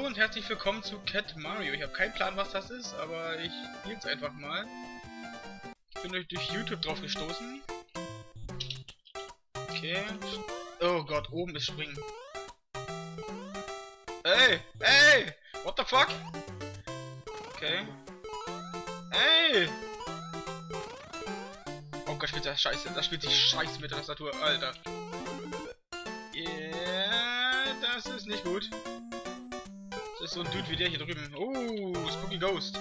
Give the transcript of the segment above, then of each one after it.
und herzlich willkommen zu Cat Mario. Ich habe keinen Plan, was das ist, aber ich spiele es einfach mal. Ich bin durch YouTube drauf gestoßen. Okay. Oh Gott, oben ist Springen. Ey! Ey! What the fuck? Okay. Ey! Oh Gott, spielt das scheiße. Das spielt sich scheiße mit der Tastatur. Alter. Yeah, das ist nicht gut. Das ist so ein Dude wie der hier drüben. Oh, Spooky Ghost.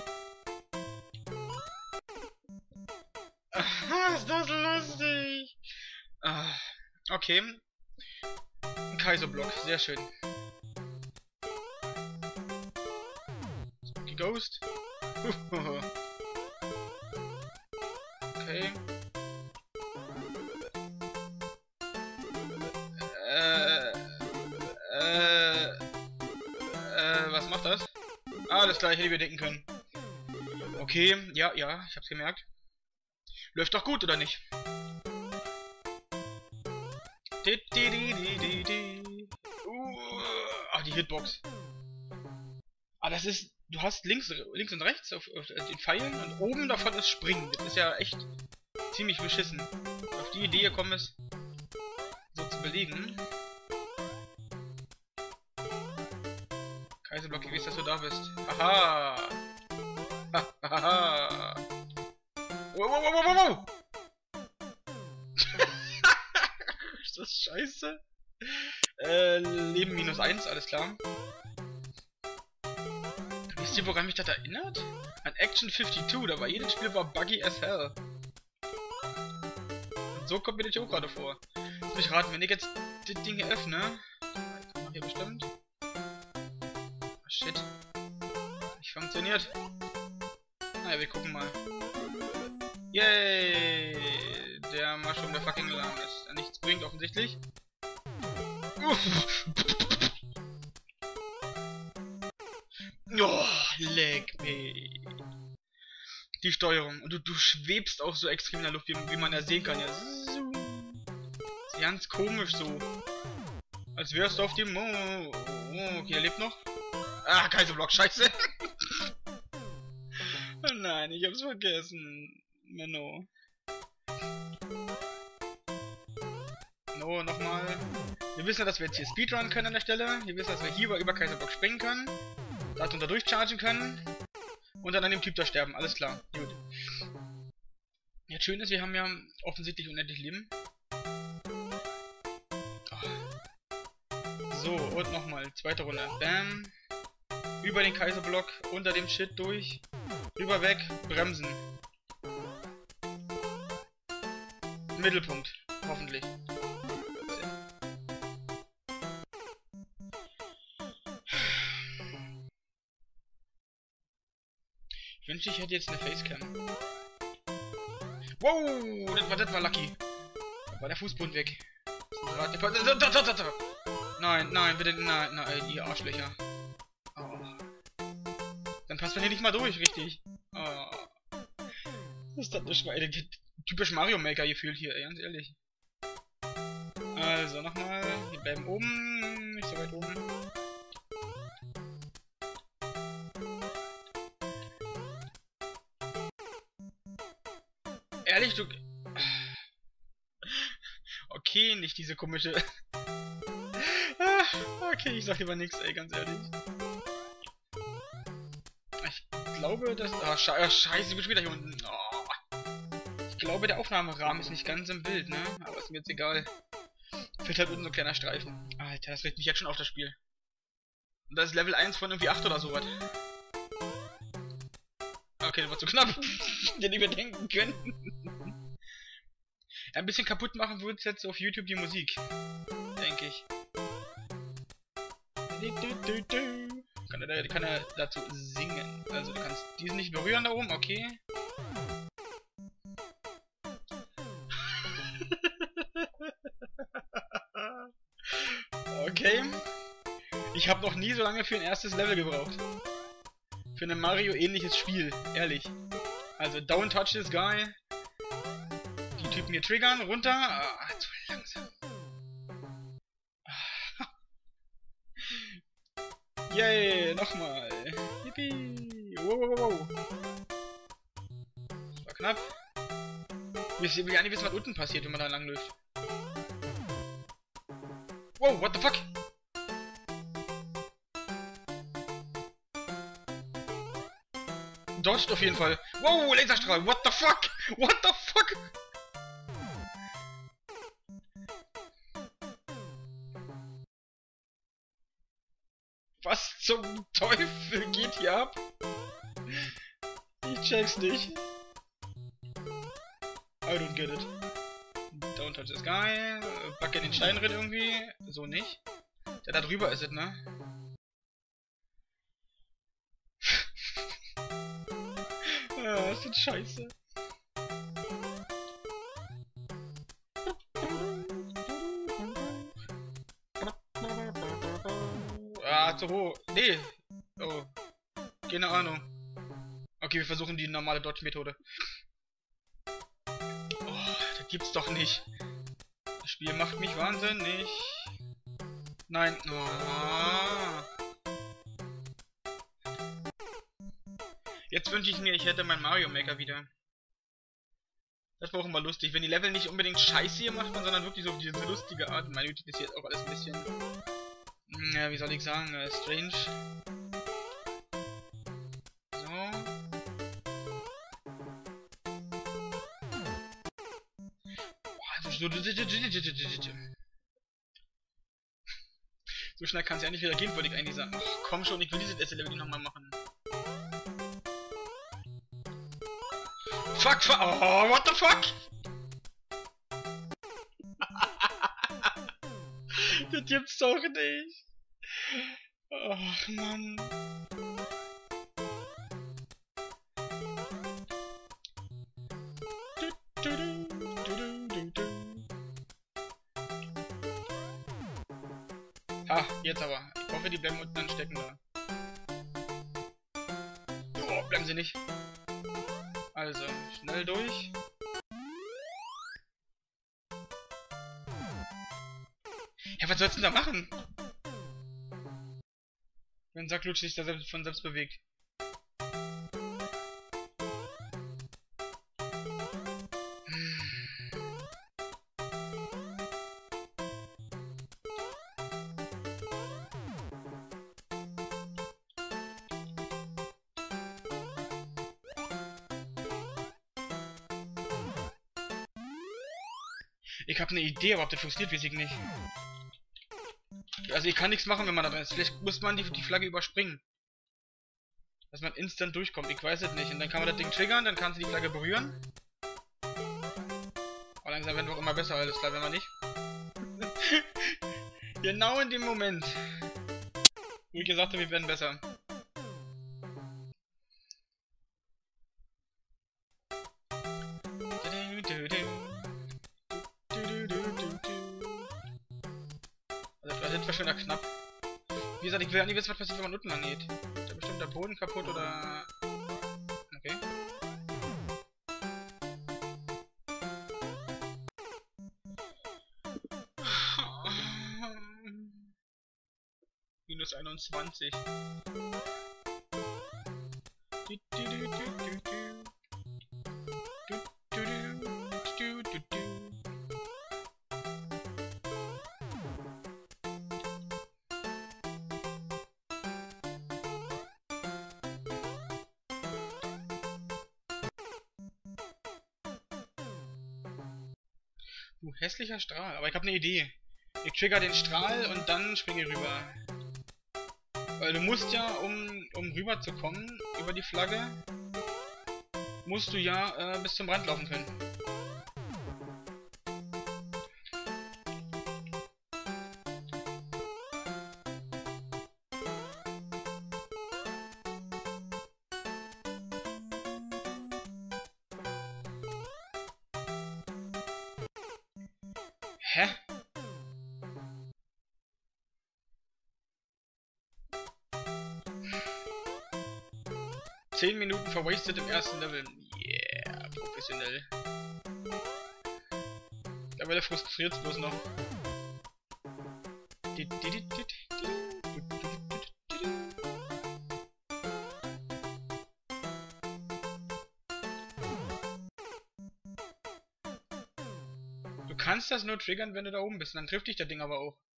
Aha, ist das lustig. Ah, okay. Ein Kaiserblock, sehr schön. Spooky Ghost. Okay. Was macht das? Ah, das gleiche, wie wir denken können. Okay, ja, ich hab's gemerkt. Läuft doch gut, oder nicht? Ah, die Hitbox. Ah, das ist... Du hast links und rechts auf den Pfeilen und oben davon ist Springen. Das ist ja echt ziemlich beschissen. Auf die Idee gekommen ist, so zu belegen. Kaiserblock, ich weiß, dass du da bist. Haha! Hahaha! Wow! Ist das scheiße? Leben -1, alles klar. Wisst ihr, woran mich das erinnert? An Action 52, da war jedes Spiel war buggy as hell. Und so kommt mir das auch gerade vor. Lass mich raten, wenn ich jetzt das Ding hier öffne. Kann man hier bestimmt. Oh, shit. Nicht funktioniert. Naja, wir gucken mal. Yay! Der Mushroom der fucking Alarm ist. Der nichts bringt offensichtlich. Oh, leck me. Die Steuerung. Und du schwebst auch so extrem in der Luft, wie man ja sehen kann. Ja. Ist ganz komisch so. Als wärst du auf dem Mond. Oh, okay, er lebt noch. Ah, Kaiserblock, scheiße. Oh nein, ich hab's vergessen. Menno. No, nochmal. Wir wissen ja, dass wir jetzt hier Speedrun können an der Stelle. Wir wissen, dass wir hier über Kaiserblock springen können. Darunter durchchargen können. Und dann an dem Typ da sterben. Alles klar. Gut. Jetzt schön ist, wir haben ja offensichtlich unendlich Leben. So, und nochmal. Zweite Runde. Bam. Über den Kaiserblock. Unter dem Shit durch. Rüber weg. Bremsen. Mittelpunkt. Hoffentlich. Ich wünschte, ich hätte jetzt eine Facecam. Wow, das war lucky. Da war der Fußboden weg. Nein, bitte, nein, ihr Arschlöcher. Oh. Dann passt man hier nicht mal durch, richtig. Oh. Was ist das eine Schweine? Typisch Mario Maker gefühlt hier, ey, ganz ehrlich. Also, nochmal. Wir bleiben oben. Nicht so weit oben. Ehrlich, du... Okay, nicht diese komische... Okay, ich sag lieber nichts, ey, ganz ehrlich. Ich glaube, dass... Ah, scheiße, ich bin wieder hier unten. Oh. Ich glaube, der Aufnahmerahmen ist nicht ganz im Bild, ne? Aber ist mir jetzt egal. Fehlt halt unten so ein kleiner Streifen. Alter, das regt mich jetzt schon auf das Spiel. Und das ist Level 1 von irgendwie 8 oder sowas. Okay, das war zu knapp. Den wir denken können. Ein bisschen kaputt machen würde jetzt auf YouTube die Musik. Denke ich. Kann er dazu singen. Also du kannst diesen nicht berühren da oben, okay. Okay. Ich habe noch nie so lange für ein erstes Level gebraucht. Für ein Mario-ähnliches Spiel, ehrlich. Also, don't touch this guy. Die Typen hier triggern, runter. Ah, zu langsam. Yay, nochmal. Yippie. Wow, wow, wow. Das war knapp. Ich will ja nicht wissen, was unten passiert, wenn man da lang läuft. Wow, what the fuck? Dodged auf jeden Fall. Wow, Laserstrahl. What the fuck? What the fuck? Was zum Teufel geht hier ab? Ich check's nicht. I don't get it. Don't touch this guy. Back in den Stein drin irgendwie. So nicht. Der da drüber ist es, ne? Ah, das ist scheiße. Ah, zu hoch. Nee. Oh. Keine Ahnung. Okay, wir versuchen die normale Dodge-Methode. Oh, das gibt's doch nicht. Das Spiel macht mich wahnsinnig. Nein. Oh. Jetzt wünsche ich mir, ich hätte mein Mario Maker wieder. Das war auch immer lustig, wenn die Level nicht unbedingt scheiße gemacht waren, sondern wirklich so auf diese lustige Art. Meine Güte, ist jetzt auch alles ein bisschen... Ja, wie soll ich sagen, strange. So. So schnell kann es ja nicht wieder gehen, wollte ich eigentlich sagen. Ach, komm schon, ich will dieses erste Level nochmal machen. Fuck, fuck, oh, what the fuck? Das gibt's doch nicht. Ach, Mann. Ha, jetzt aber. Ich hoffe, die bleiben unten dann stecken da. Oh, bleiben sie nicht. Also, schnell durch. Ja, was sollst du denn da machen? Wenn Sacklutsch sich da von selbst bewegt. Ich habe eine Idee, aber ob das funktioniert, weiß ich nicht. Also ich kann nichts machen, wenn man da drin ist. Vielleicht muss man die Flagge überspringen. Dass man instant durchkommt. Ich weiß es nicht. Und dann kann man das Ding triggern, dann kannst du die Flagge berühren. Aber langsam werden wir auch immer besser, alles klar, wenn man nicht. Genau in dem Moment, wo ich gesagt habe, wir werden besser. Das war schon knapp. Wie gesagt, ich will ja nicht wissen, was passiert, wenn man unten lang geht. Ist da bestimmt der Boden kaputt oder... Okay. Minus 21. Hässlicher Strahl, aber ich habe eine Idee. Ich trigger den Strahl und dann springe ich rüber. Weil du musst ja, um rüber zu kommen, über die Flagge, musst du ja bis zum Rand laufen können. Hä? Zehn Minuten verwastet im ersten Level. Yeah, professionell. Aber der frustriert bloß noch. kannst das nur triggern, wenn du da oben bist. Und dann trifft dich das Ding aber auch.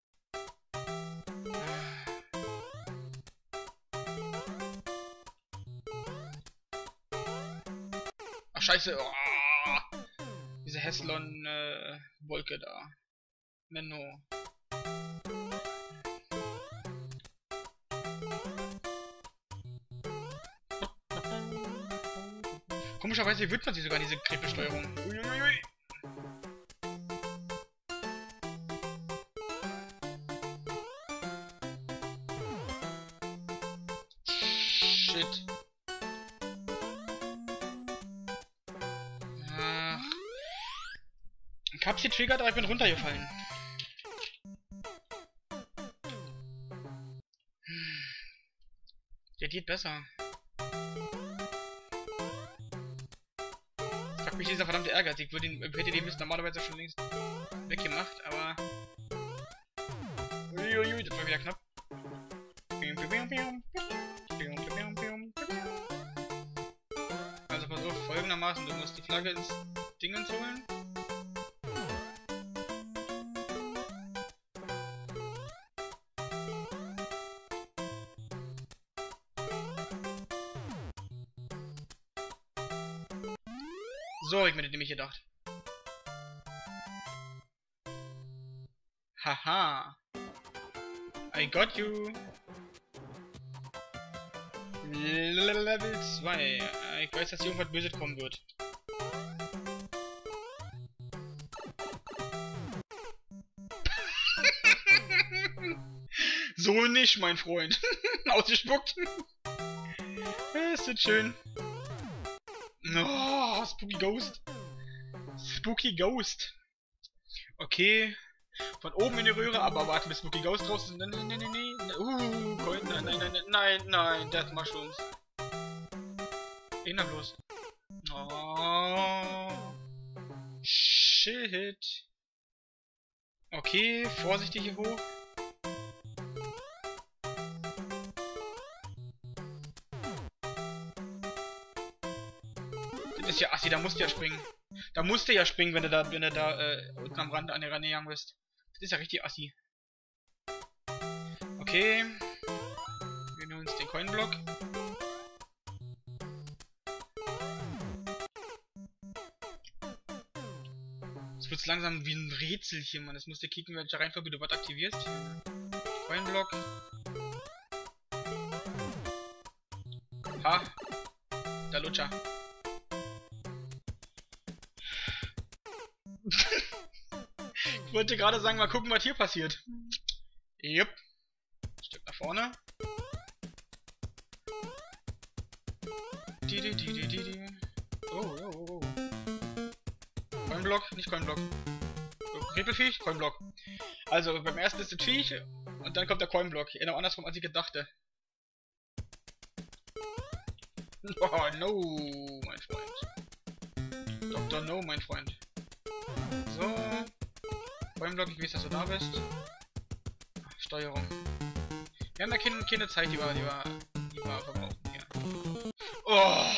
Ach, scheiße. Oh, diese Heslon-Wolke da. Menno. Komischerweise wird man sie sogar diese Griffesteuerung. Uiuiui. Shit. Ach. Ich hab sie triggert, aber ich bin runtergefallen. Der geht besser. Fuck mich dieser verdammte Ehrgeiz. Ich hätte den Mist normalerweise schon längst weggemacht, aber... Uiuiui, das war wieder knapp. Also pass auf, folgendermaßen, du musst die Flagge ins Dingens holen. So, ich mir das nämlich gedacht. Haha. I got you. Level 2. Ich weiß, dass hier irgendwas Böses kommen wird. So nicht, mein Freund. Ausgespuckt. Ist das schön. Oh, Spooky Ghost. Spooky Ghost. Okay. Von oben in die Röhre, aber warten bis Spooky Ghost raus ist. Nein. Nein. Death Mushrooms. Gehen da bloß. Oh. Shit. Okay, vorsichtig hier hoch. Das ist ja assi, da musst du ja springen. Da musst du ja springen, wenn du da unten am Rand an der Rande gegangen bist. Das ist ja richtig assi. Okay. Wir nehmen uns den Coinblock. Es wird langsam wie ein Rätselchen, Mann. Das musst du kicken, welche Reihenfolge du was aktivierst. Coinblock. Ha. Der Lutscher. Ich wollte gerade sagen, mal gucken, was hier passiert. Jupp. Ein Stück nach vorne. Oh. Coinblock, nicht Coinblock. Repelfiech, Coinblock. Also, beim ersten ist das Viech und dann kommt der Coinblock. Genau andersrum, als ich gedachte. Oh, no, mein Freund. Dr. No, mein Freund. So. Coinblock, ich weiß, dass du da bist. Steuerung. Wir haben ja keine Zeit, die wir verbrauchen hier. Oh!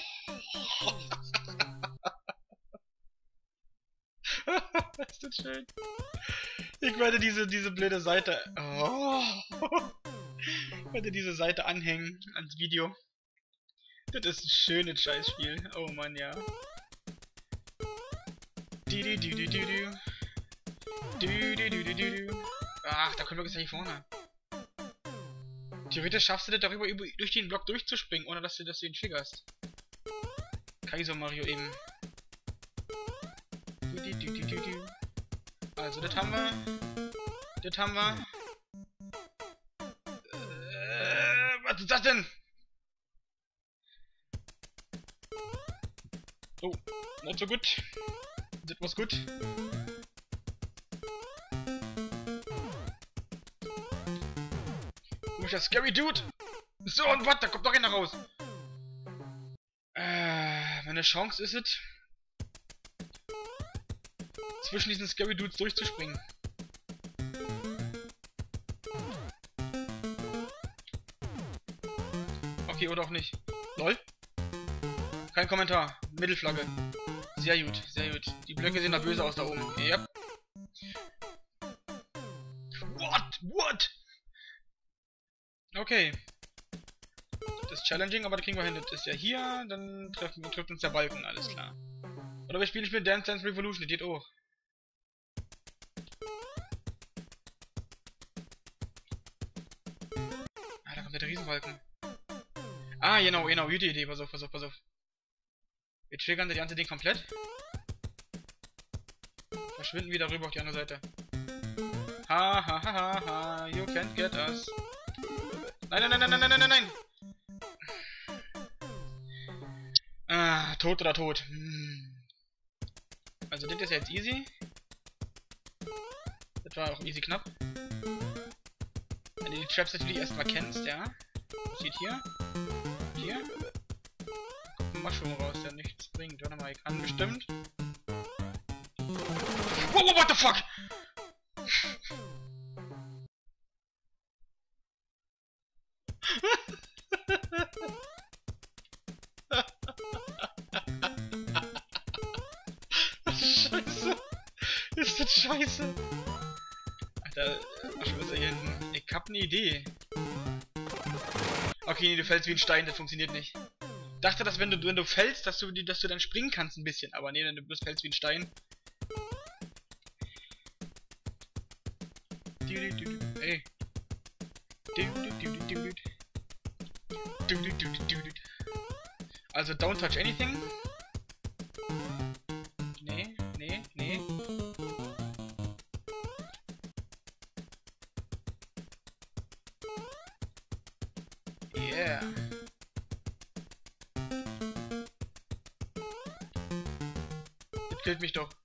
Ist das schön. Ich werde diese blöde Seite... Oh! Ich werde diese Seite anhängen ans Video. Das ist ein schönes Scheißspiel. Oh Mann, ja. Ach, da können wir jetzt nicht vorne. Theoretisch schaffst du das darüber, durch den Block durchzuspringen, ohne dass du ihn triggerst. Kaiser Mario eben. Also, das haben wir. Was ist das denn? Oh, not so gut. Das was gut. Komischer Scary Dude. So, und was? Da kommt noch einer raus. Meine Chance ist es, zwischen diesen Scary Dudes durchzuspringen. Okay, oder auch nicht. LOL? Kein Kommentar. Mittelflagge. Sehr gut, sehr gut. Die Blöcke sehen da böse aus da oben. Yep. Gott! Okay. Das ist challenging, aber das kriegen wir hin. Das ist ja hier, dann trifft uns der Balken, alles klar. Oder wir spielen nicht mit Dance Dance Revolution, das geht auch. Ah, da kommt der Riesenbalken. Ah, genau, gute Idee, pass auf. Wir triggern das ganze Ding komplett. Verschwinden wieder rüber auf die andere Seite. Ha, you can't get us. Nein. Ah, tot oder tot. Also das ist jetzt easy. Das war auch easy knapp. Wenn du die Traps natürlich erstmal kennst, ja. Das steht hier. Hier. Da kommt ein Mushroom raus, der nichts bringt. Warte mal, ich kann bestimmt. Wow, what the fuck? Scheiße. Ist das scheiße? Alter, was ist hier hinten? Ich hab ne Idee. Okay, nee, du fällst wie ein Stein, das funktioniert nicht. Ich dachte, dass wenn du fällst, dass du dann springen kannst ein bisschen, aber nee, du fällst wie ein Stein. Ey. Also don't touch anything. Nee. Yeah. Das killt mich doch.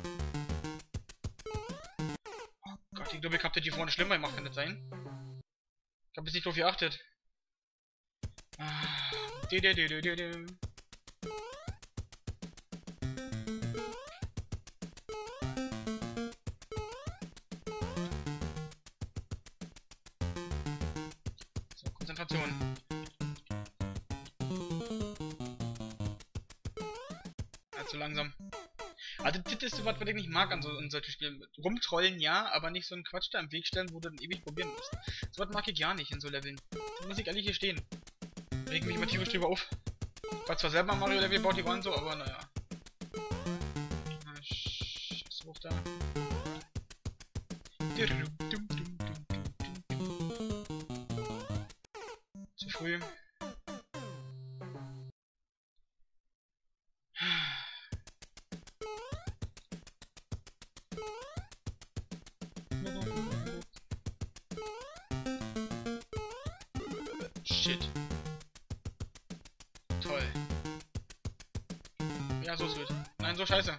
Oh Gott, ich glaube, ich hab das hier vorne schlimmer gemacht, kann das sein? Ich hab jetzt nicht drauf geachtet. So, Konzentration. Ja, zu langsam. Also das ist so was ich nicht mag an solchen Spielen. Rumtrollen ja, aber nicht so einen Quatsch da im Weg stellen, wo du dann ewig probieren musst. So was mag ich ja nicht in so Leveln. Da muss ich ehrlich hier stehen. Reg mich immer tierisch drüber auf. Ich war zwar selber Mario Level baut die waren so, aber naja. Was hoch da? Zu früh. Shit. Toll. Ja, so ist gut. Nein, so scheiße.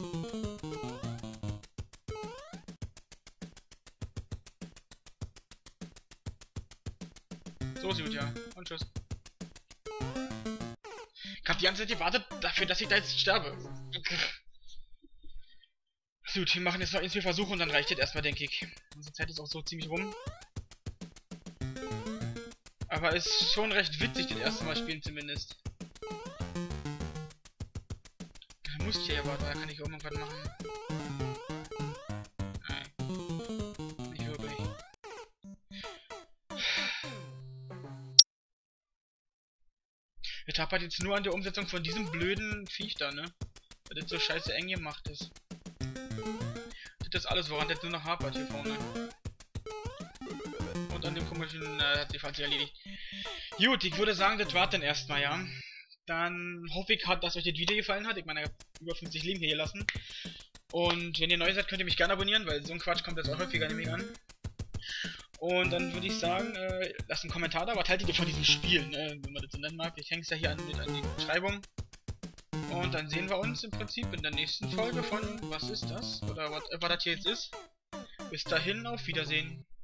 So ist gut, ja. Und tschüss. Ich hab die ganze Zeit gewartet dafür, dass ich da jetzt sterbe. Gut, wir machen jetzt noch 1-4 Versuche und dann reicht das erstmal, denke ich. Unsere Zeit ist auch so ziemlich rum. Aber ist schon recht witzig, das erste Mal spielen zumindest. Da muss ich ja aber, da kann ich auch noch was machen. Nein. Nicht wirklich. Ich hapert jetzt nur an der Umsetzung von diesem blöden Viech da, ne? Weil das so scheiße eng gemacht ist. Das ist alles, woran das nur noch hapert hier vorne. Und an dem komischen, hat sich fast erledigt. Gut, ich würde sagen, das war's dann erstmal, ja. Dann hoffe ich, dass euch das Video gefallen hat. Ich meine, ich habe über 50 Leben hier gelassen. Und wenn ihr neu seid, könnt ihr mich gerne abonnieren, weil so ein Quatsch kommt jetzt auch häufiger nämlich an. Und dann würde ich sagen, lasst einen Kommentar da, was haltet ihr von diesem Spiel, ne? Wenn man das so nennen mag. Ich hänge es ja hier an die Beschreibung. Und dann sehen wir uns im Prinzip in der nächsten Folge von Was ist das? Oder whatever das hier jetzt ist. Bis dahin, auf Wiedersehen.